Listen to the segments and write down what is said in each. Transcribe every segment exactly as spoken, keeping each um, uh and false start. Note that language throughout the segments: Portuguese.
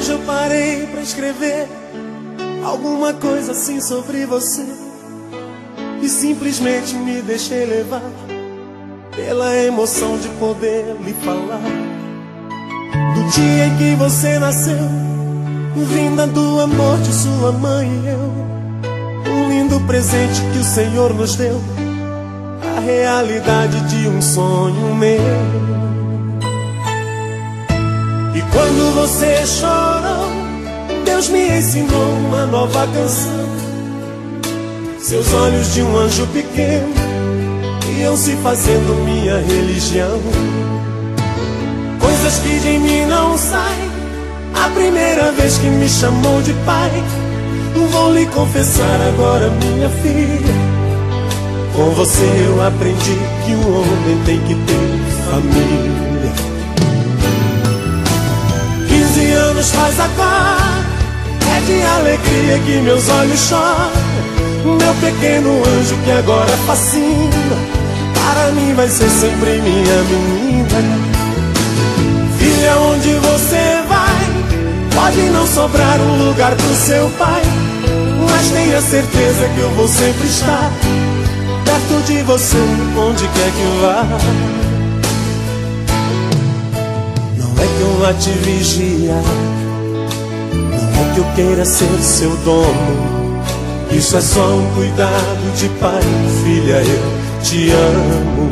hoje eu parei pra escrever alguma coisa assim sobre você, e simplesmente me deixei levar pela emoção de poder lhe falar do dia em que você nasceu, vinda do amor de sua mãe e eu. Um lindo presente que o Senhor nos deu, a realidade de um sonho meu. E quando você chorou, Deus me ensinou uma nova canção. Seus olhos de um anjo pequeno iam se fazendo minha religião. Coisas que de mim não saem, a primeira vez que me chamou de pai. Vou lhe confessar agora, minha filha, com você eu aprendi que um homem tem que ter família. Quinze anos faz agora, é de alegria que meus olhos choram. Meu pequeno anjo que agora fascina, para mim vai ser sempre minha menina. Filha, onde você vai, pode não sobrar um lugar pro seu pai, mas tenha certeza que eu vou sempre estar perto de você, onde quer que vá. Não é que eu vá te vigiar, não é que eu queira ser seu dono. Isso é só um cuidado de pai. Filha, eu te amo.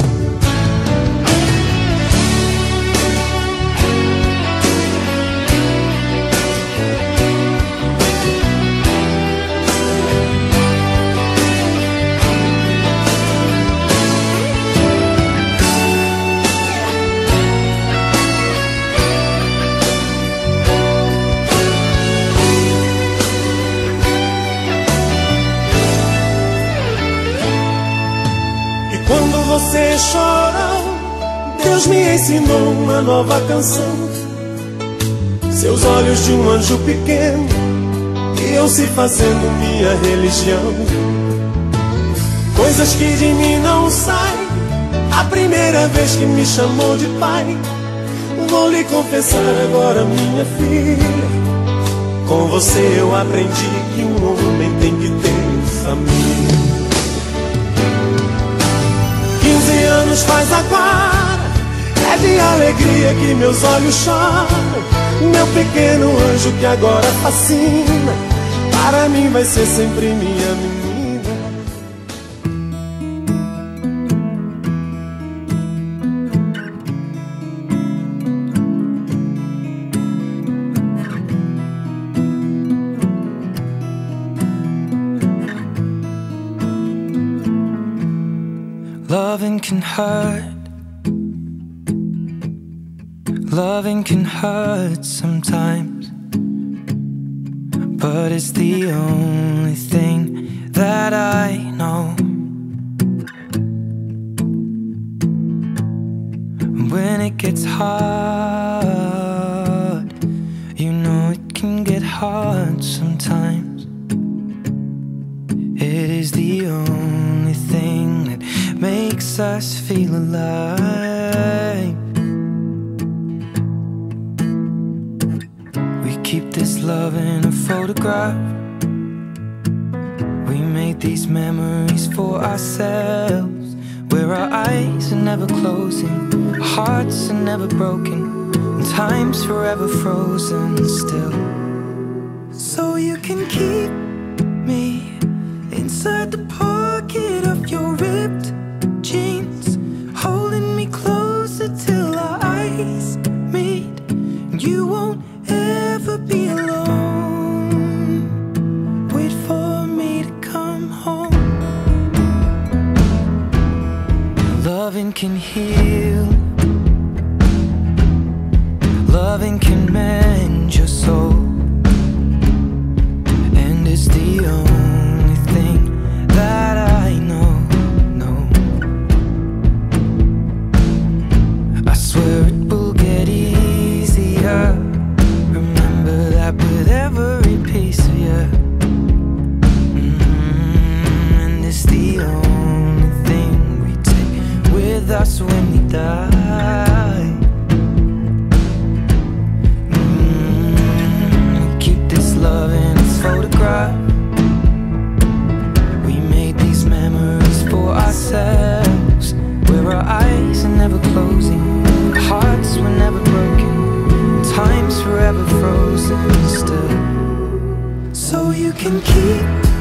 Você chorou, Deus me ensinou uma nova canção. Seus olhos de um anjo pequeno iam se fazendo minha religião. Coisas que de mim não saem, a primeira vez que me chamou de pai. Vou lhe confessar agora, minha filha, com você eu aprendi que um homem tem que ter família. Quinze anos faz agora, é de alegria que meus olhos choram. Meu pequeno anjo que agora fascina, para mim vai ser sempre minha menina. Loving can hurt, loving can hurt sometimes, but it's the only thing that I know. When it gets hard, you know it can get hard sometimes. It is the only thing that makes us feel alive. We keep this love in a photograph. We made these memories for ourselves, where our eyes are never closing, our hearts are never broken, and time's forever frozen still. So you can keep me inside the pocket of your ripped jeans, holding me closer till our eyes meet. You won't ever be alone. Wait for me to come home. Loving can heal, loving can mend your soul, and it's the only thing that I know. I swear it will get easier can keep